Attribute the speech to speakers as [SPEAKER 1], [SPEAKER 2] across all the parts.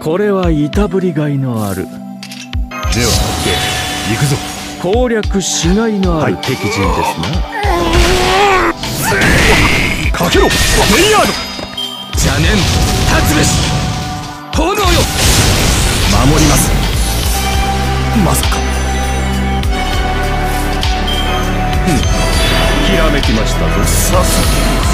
[SPEAKER 1] これはいたぶりがいのある。
[SPEAKER 2] では行くぞ。
[SPEAKER 1] 攻略しがいのある敵陣ですな。
[SPEAKER 2] かけろメイヤード。
[SPEAKER 3] 邪念断つべし。炎よ
[SPEAKER 2] 守ります。まさか
[SPEAKER 1] ひらめきましたぞ。
[SPEAKER 2] さす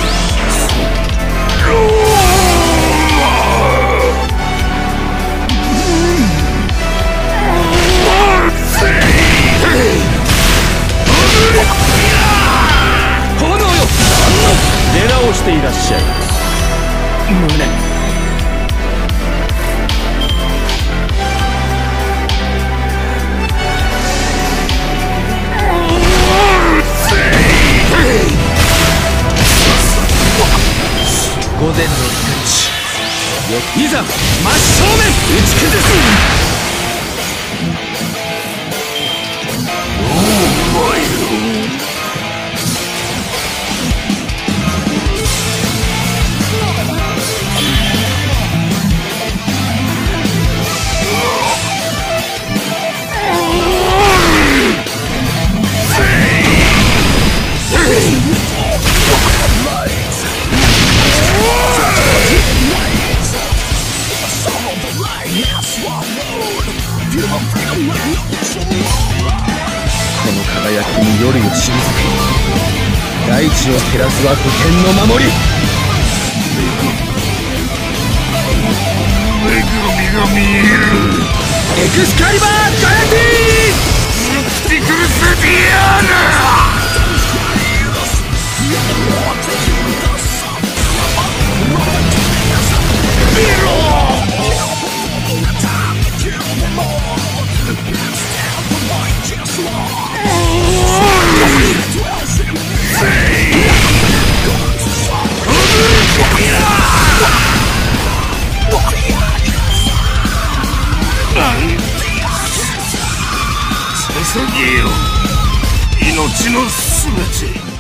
[SPEAKER 3] 炎よ
[SPEAKER 1] 出直していらっしゃい。
[SPEAKER 3] 無念。御前の光いざ真正面打ち崩す。
[SPEAKER 1] この輝きに夜を退く。大地を照らすは普天の守り。
[SPEAKER 2] 女神が見える。
[SPEAKER 3] エクスカリバーガラティー。
[SPEAKER 2] ティクルスディアーナ。捧げよ命のすべて。